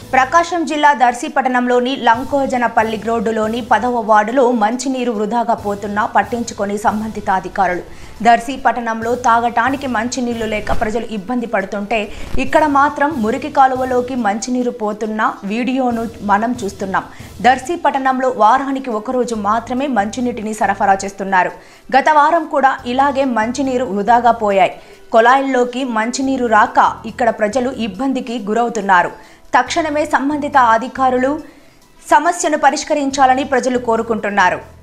ప్రకాశం జిల్లా దర్శి పట్టణంలోని లంకోజనపల్లి రోడ్డులోని 10వ వార్డులో మంచినీరు వృధాగా పోతున్నా పట్టించుకొని సంబంధిత అధికారులు. దర్శి పట్టణంలో తాగటానికి మంచినీళ్లు లేక ప్రజలు ఇబ్బంది పడుతుంటే ఇక్కడ మాత్రం మురికి కాలువలోకి మంచినీరు పోతున్న వీడియోను మనం చూస్తున్నాం. దర్శి పట్టణంలో వారానికి ఒకరోజు మాత్రమే మంచినీటిని సరఫరా చేస్తున్నారు. గత వారం కూడా ఇలాగే మంచినీరు వృధాగా పోయాయి. కొలాయిల్లోకి మంచినీరు రాక ఇక్కడ ప్రజలు ఇబ్బందికి గురవుతున్నారు. తక్షణమే సంబంధిత అధికారులు సమస్యను పరిష్కరించాలని ప్రజలు కోరుకుంటున్నారు.